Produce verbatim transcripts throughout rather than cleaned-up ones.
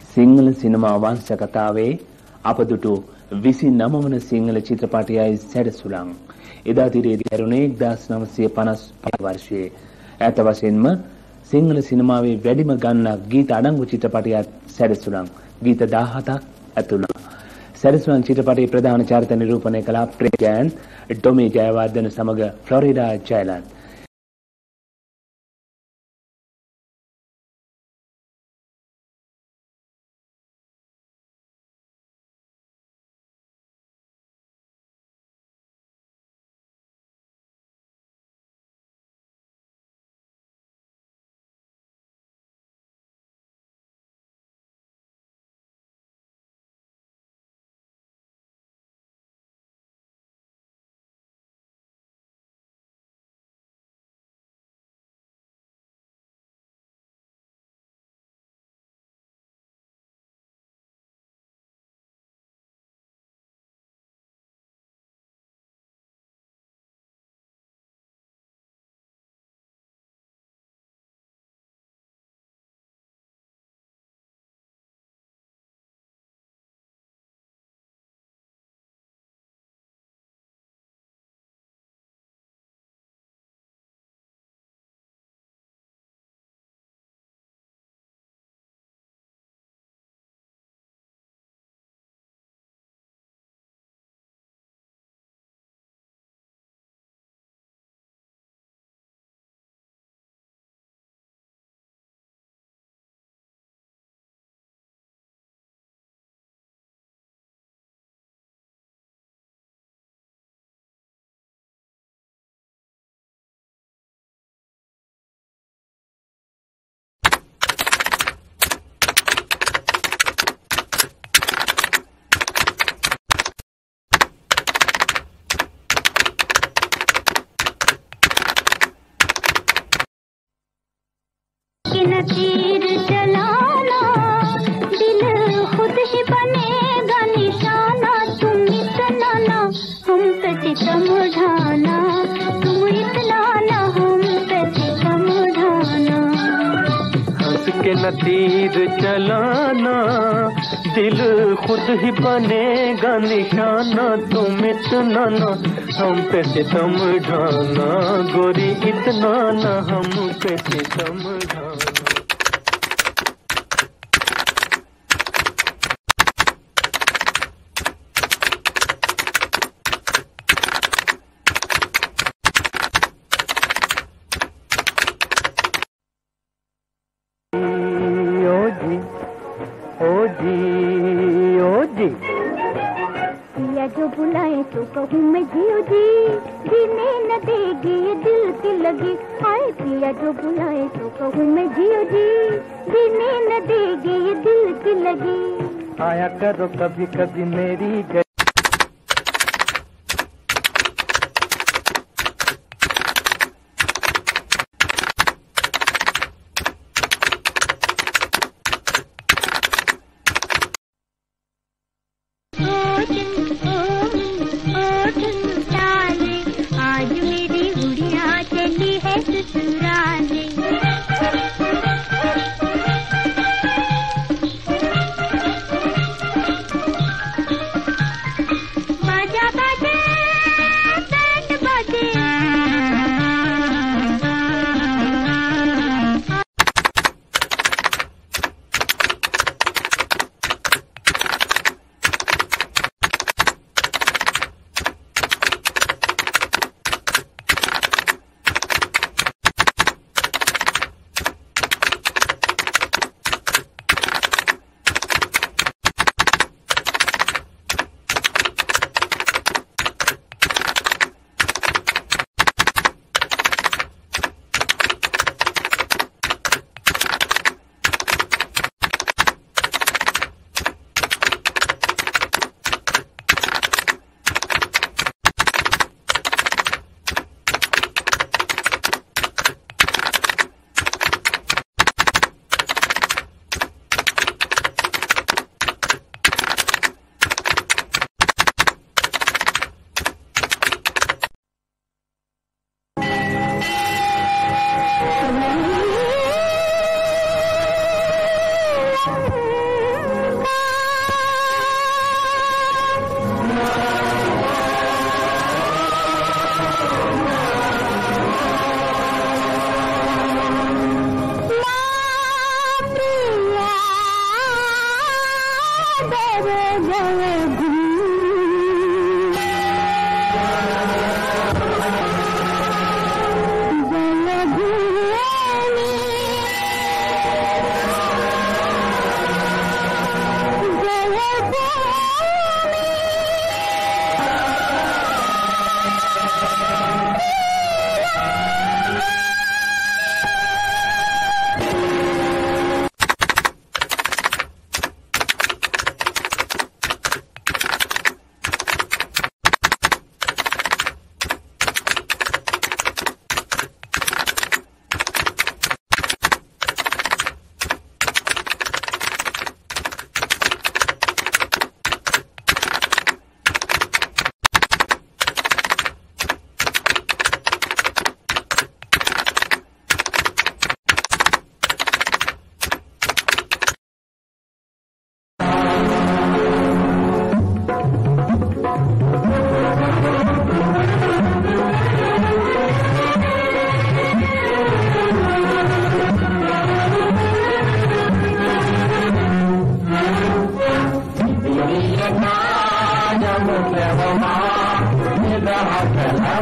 සිංහල සිනමා වංශ කතාවේ අපදුටු විසිනම වන සිංහල චිත්‍රපටයයි සැඩසුළං. එදා තිරේදී ඇරුණේ එක්දාස් නවසිය පනස් පහ වර්ෂයේ. ඈත වශයෙන්ම සිංහල සිනමාවේ වැඩිම ගණනක් ගීත අඩංගු චිත්‍රපටයක් සැඩසුළං. ගීත දහහතක් ඇතුණා. සැඩසුළං චිත්‍රපටයේ ප්‍රධාන චරිත නිරූපණය කළ ප්‍රේජයන් ඩොමි ජයවර්ධන සමග ෆ්ලොරිඩා ජයලන්ත්. तीर चलाना दिल खुद ही बनेगा निशाना। तुम इतना ना हम पे सितम ढाना, तुम इतना ना हम पे सितम ढाना। हंस के न तीर चलाना दिल खुद ही बनेगा निशाना। तुम इतना ना हम पे सितम ढाना, गोरी इतना ना हम पे सितम ढाना। जो बुलाए तो कहूँ मैं जियो जी, जीने न देगी ये दिल की लगी। आए पिया जो बुलाए तो कहूँ मैं जियो जी, जीने न देगी ये दिल की लगी। आया करो कभी कभी मेरी गली।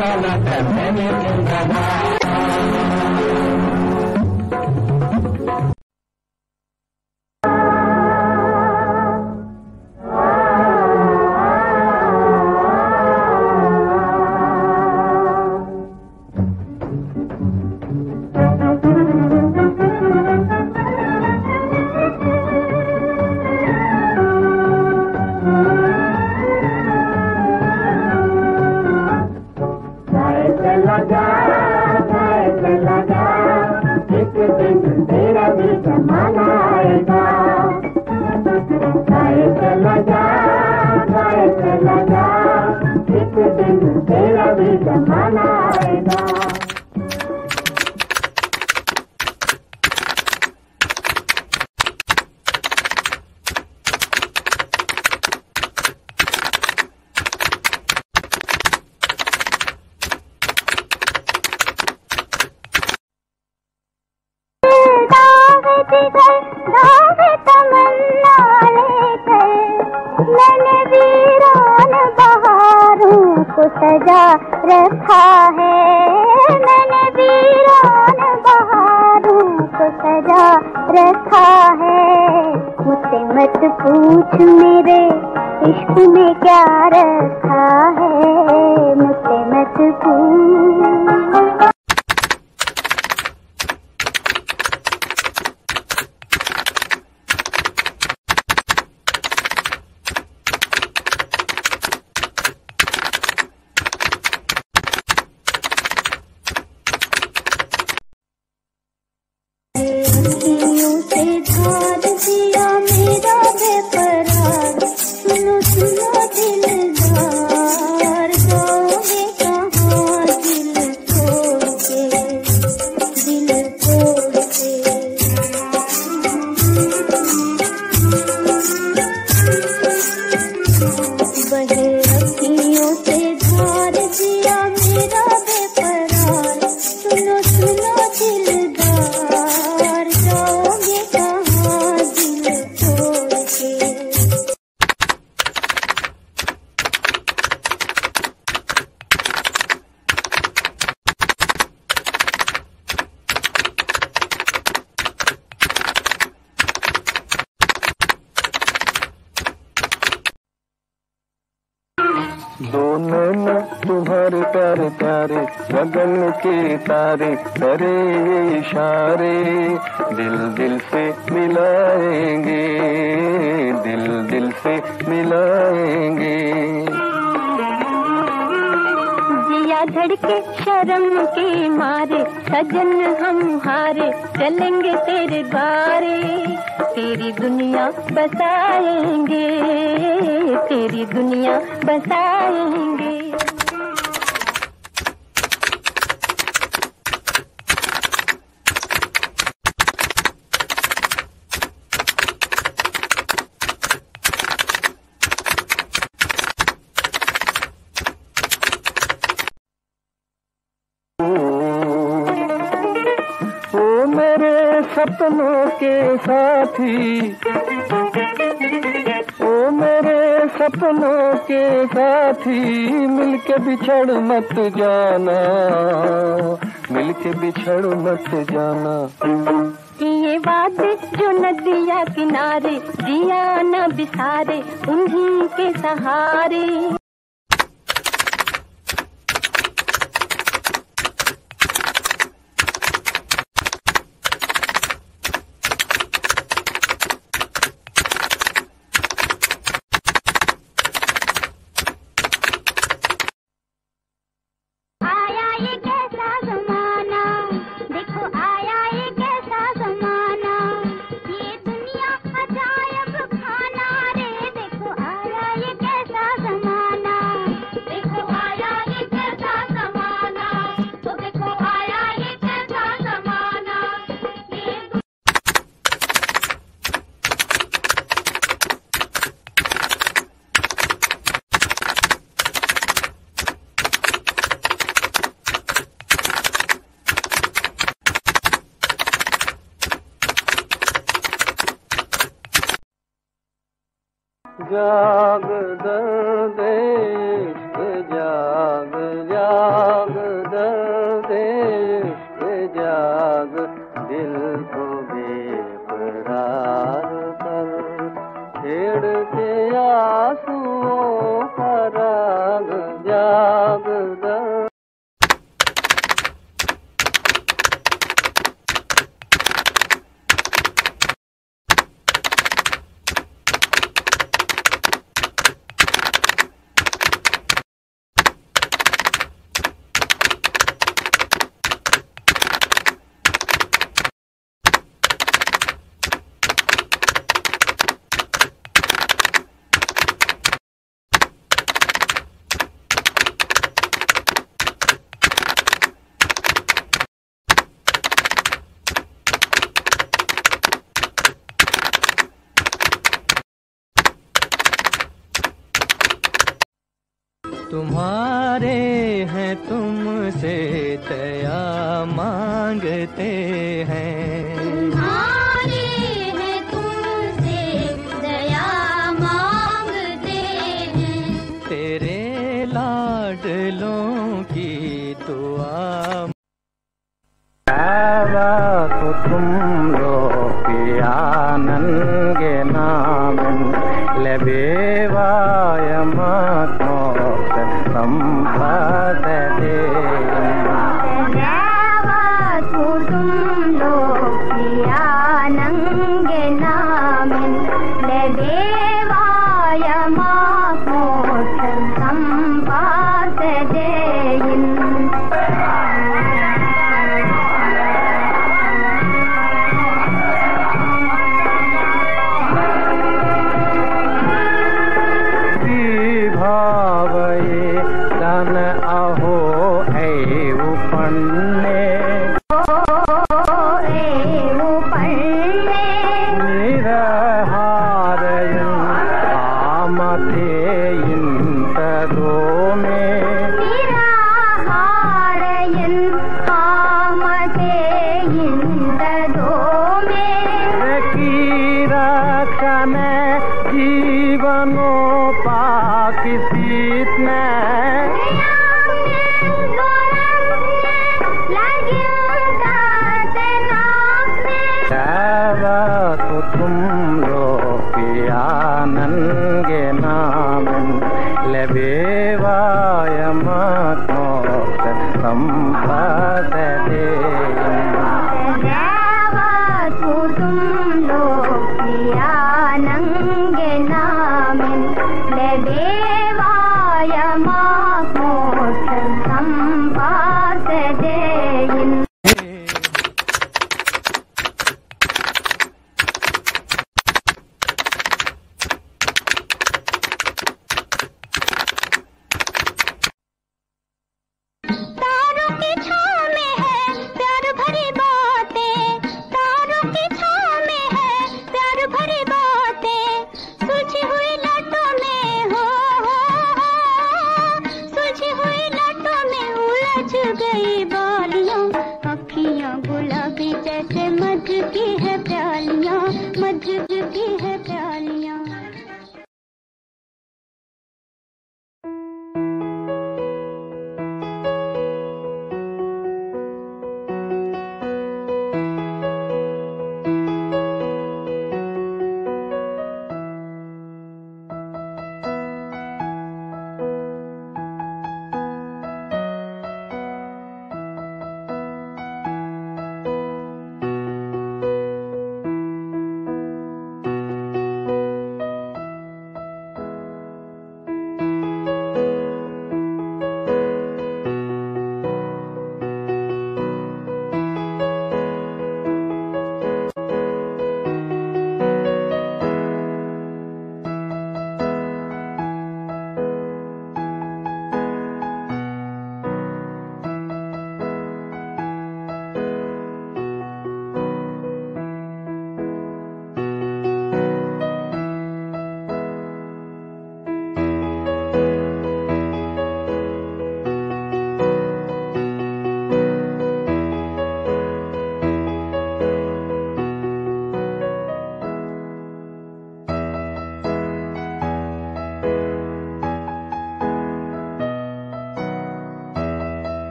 जाना था मैंने जिंदाबाद। सजा रखा है मैंने वीरान बहारों को सजा रखा है। मुझसे मत पूछ मेरे इश्क में क्या रखा है, मुझसे मत पूछ। दो नैना तुम्हारे प्यारे प्यारे गगन के तारे करे ये इशारे, दिल दिल से मिलाएंगे, दिल दिल से मिलाएंगे। जिया धड़के शर्म के मारे सजन हम हारे, चलेंगे तेरे द्वारे, तेरी दुनिया बसाएंगे, तेरी दुनिया बसाएंगे। ओ मेरे सपनों के साथी, ओ मेरे सपनों के साथी, मिलके बिछड़ मत जाना, मिलके बिछड़ मत जाना। ये वादे जो नदिया किनारे जिया न बिसारे, उन्हीं के सहारे। जाग दर्द इश्क जाग जाग। तुम्हारे हैं तुमसे दया मांगते हैं, तुम्हारे हैं तुमसे दया मांगते हैं, तेरे लाडलों की दुआ। तो तुम लोग नंगे नाम लबेवाय मत संपद दे, तो तुम लोग नंगे नाम लबेवाय मत संपद दे। अखियाँ गुलाबी जैसे मध की है प्यालियाँ, मध